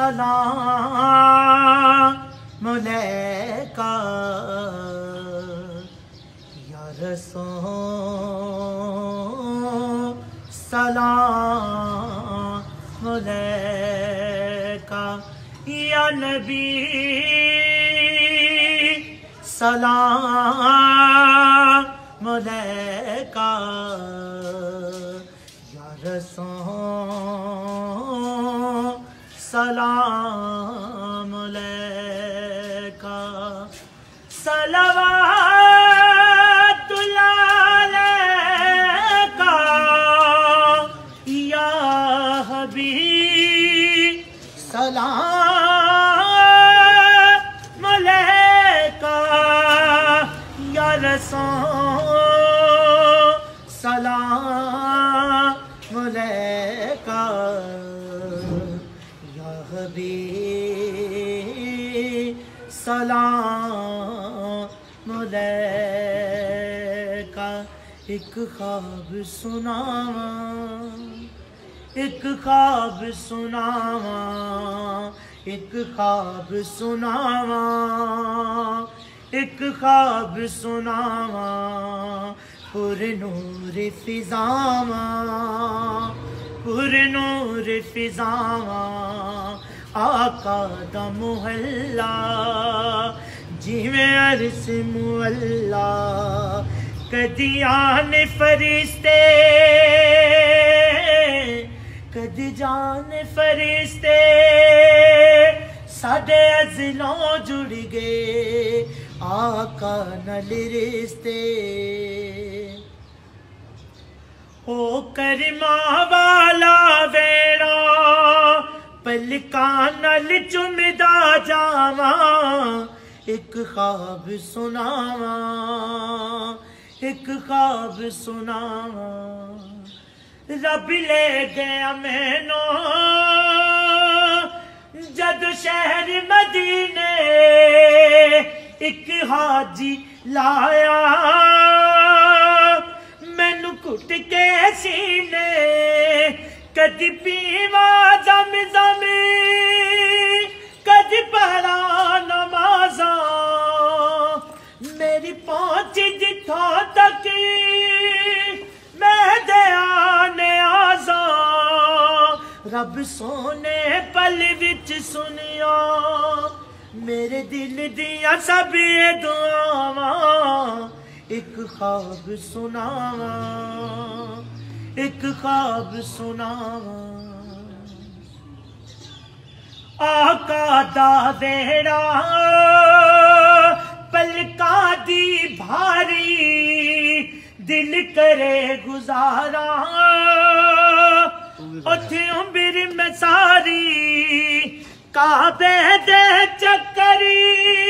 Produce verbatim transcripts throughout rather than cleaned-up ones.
سلام علیکہ یا رسول سلام علیکہ یا نبی سلام علیکہ یا رسول سلام علیکہ صلوات اللہ علیکہ یا حبیب سلام علیکہ یا رسول سلام علیکہ یا حبیب سلام علیکہ ایک خواب سناواں ایک خواب سناواں ایک خواب سناواں ایک خواب سناواں پر نور فضاواں پر نور فضاواں آقا دا محلہ جیویں عرش معلا کدی آن فرشتے کدی جان فرشتے ساڈے ازلوں جڑ گئے آقا نال رشتے او کرماں والا ویڑا پلکاں نال چمدا جاواں ایک خواب سناواں ایک خواب سناواں رب لے گیا مینو جد شہر مدینے ایک حاجی لایا مینو کٹ کے سینے کدی پیواں زم زم کدی پڑھا نمازاں میری پہنچ جتھوں تک میں دیا نیازاں رب سونے پل وچ سنیا میرے دل دیا سب دعاواں ایک خواب سناواں ایک خواب سناواں آقا دا ویڑا پلکاں دی بھاری دل کرے گزارا اتھے عمر میں ساری کعبے دے چکری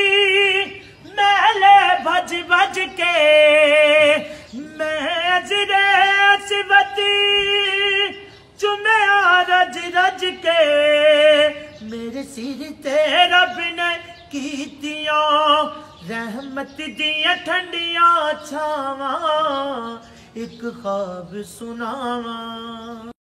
محلے بھج بھج کے میں اجرے اسوتی چومیا رج رج کے میرے سر تے رب نے کیتیاں رحمت دیاں ٹھنڈیاں چھاواں ایک خواب سناواں